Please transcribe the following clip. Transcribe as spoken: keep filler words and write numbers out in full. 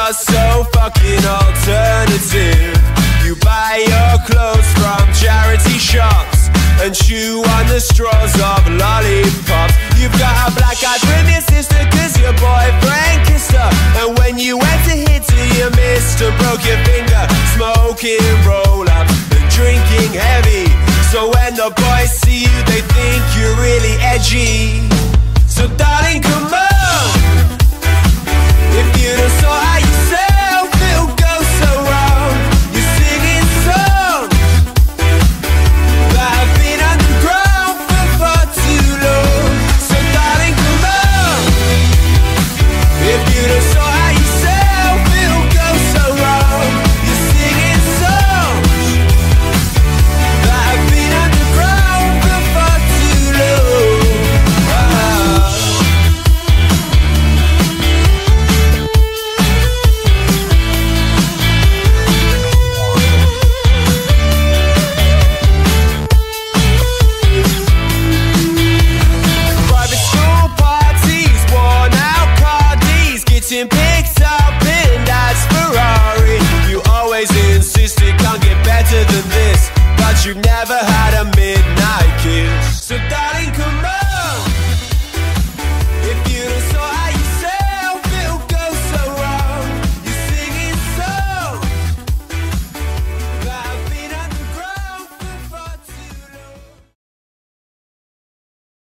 are so fucking alternative. You buy your clothes from charity shops and chew on the straws of lollipops. You've got a black eye from your sister cause your boyfriend kissed her, and when you went to hit her you missed her, broke your finger. Smoking roll-ups and drinking heavy, so when the boys see you they think you're really edgy.